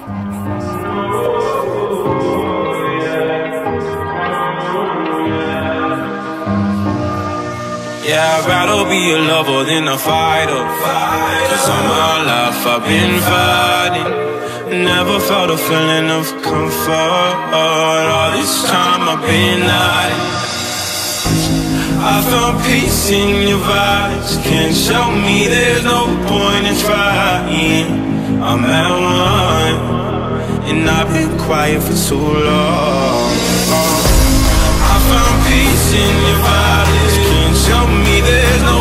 Yeah, I'd rather be a lover than a fighter. Cause all my life I've been fighting. Never felt a feeling of comfort. All this time I've been hiding. I found peace in your vibes. Can't show me there's no point in trying. I'm at one, and I've been quiet for too long. I found peace in your vibes. Can't show me there's no